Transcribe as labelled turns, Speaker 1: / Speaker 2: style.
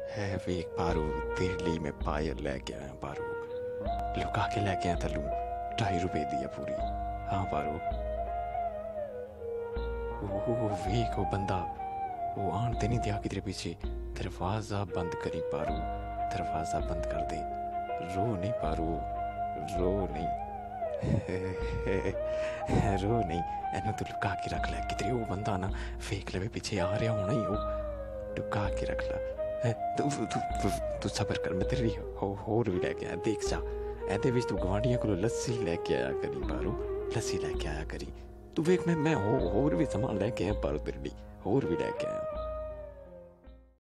Speaker 1: है वेख पारू, तेरे लिए मैं पायल लेके आया पारू, लुका के लेके आया तलू, 2.5 रुपए दिया पूरी। हाँ पारू, वो वेख वो बंदा, वो आन ते नहीं दिया कि तेरे पीछे। दरवाजा बंद करी पारू, दरवाजा बंद कर दे। रो नहीं पारू, रो नहीं रो नहीं, एनू तू लुका के रख ले। कितने वो बंदा ना वेख ले पीछे आ रहा होना ही, वो लुका के रख ला। तू तू तू तू सबर कर, मैं तेरे लिए होर भी लेके आया। देख जा एदे विच तू गवांढियां को लस्सी लेके आया करी पारू, लस्सी लेके आया करी। तू वेख मैं होर भी सामान लेके आया पारू, तेरे लिए होर भी लेके आया।